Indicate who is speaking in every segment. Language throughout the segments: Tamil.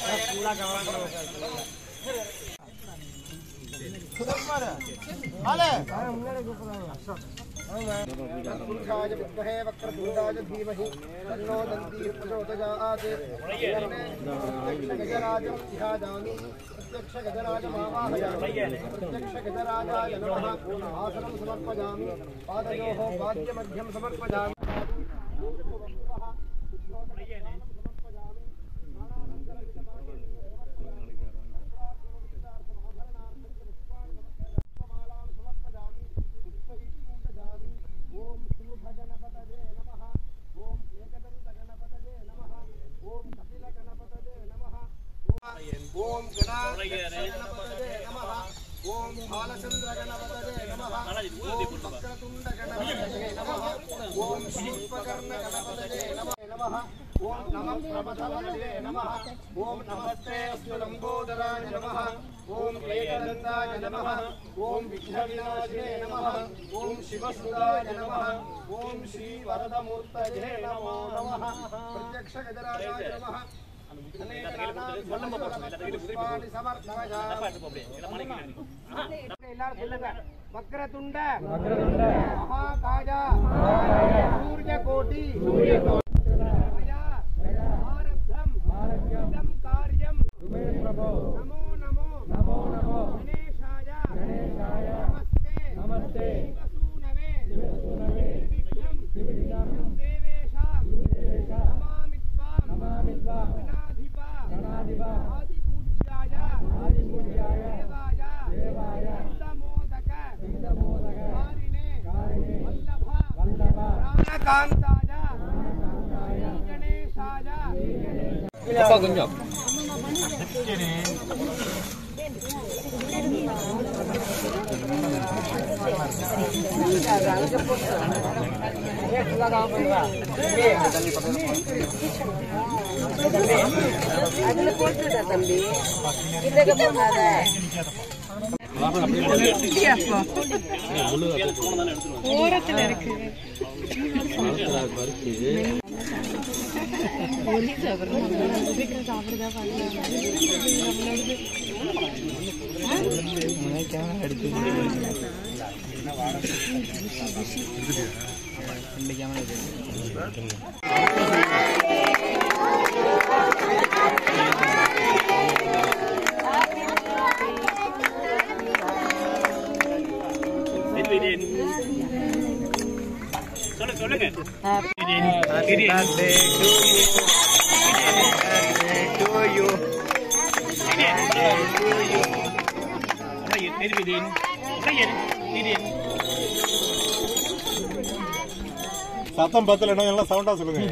Speaker 1: पुरुषाय विद्महे वक्रतुण्डाय धीमहि तन्नो दन्तिः प्रचोदयात् गजराजं ध्यायामि प्रत्यक्षगजराजमावाहयामि प्रत्यक्षगजराजाय नमः आसनं समर्पयामि पादयोः पाद्यमध्यं समर्पयामि ओम गणाधिपतये नमः ओम बालचंद्र गणपतये नमः ओम वक्रतुंड गणपतये नमः ओम शूर्पकर्ण गणपतये नमः ओम नमः प्रभवतये नमः ओम नमस्ते अस्तु लंबोदराय नमः ओम एकदन्ताय नमः ओम विघ्नविनाशे नमः ओम शिवसुताय नमः ओम श्री वरदमूर्तये नमो नमः प्रत्यक्षगजराजाय नमः वक्रतुंड महाकाय सूर्यकोटि कार्यं नमो नमो नमो नमो गणेशाय नमस्ते शिवसूनवे देवेशां नमामि त्वां आदिपूज्याय देवाय इंदमोदक वल्लभ प्राणकांताय गणेशाय
Speaker 2: அப்பா கொஞ்சம்
Speaker 3: அதுல போட்டுடா தம்பி இதுக்கு போகாத ஓரத்துல இருக்கு
Speaker 2: சொல்லுங்க
Speaker 4: சத்தம் பத்தல எல்லாம் சவுண்டா சொல்லுங்க.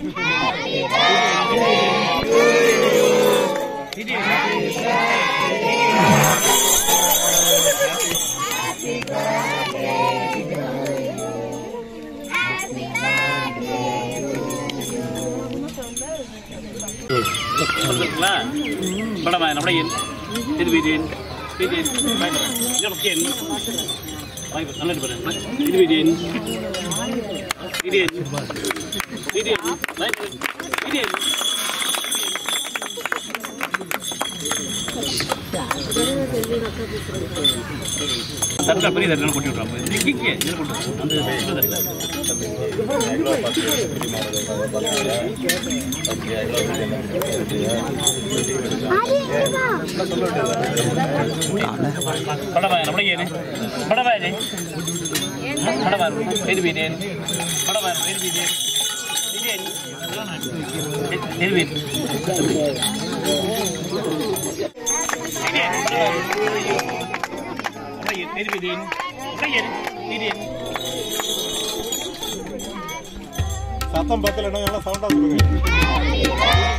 Speaker 2: படமா நம்மளே இது வீடியன் வீடியன் ஓகே நல்லது பாருங்க இது வீடியன் வீடியன் வீடியன் வீடியன் தரல பெரிய தரல கொட்டி விடுறாங்க இங்கே இது கொண்டு அந்த படமா நம்மளே படமா படமா இது வீடியன் படமா இது வீடியன் வீடியன் இது வீடியன்
Speaker 4: சத்தம் பத்தல எல்லாம் சவுண்டா சொல்லுங்க.